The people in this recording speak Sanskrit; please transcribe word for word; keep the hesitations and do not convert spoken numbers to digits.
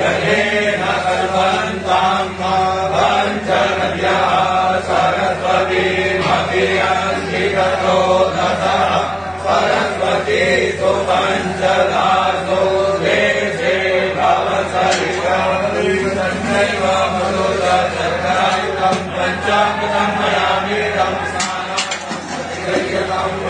जलेन कल्पन्तां पञ्चनद्याः सरस्वतीमपि अस्ति ततो दशः सरस्वती तु पञ्चदासो देशे भवसरिषैव मधुरशर्करायुक्तं पञ्चामृतं मयामिदं स्नानं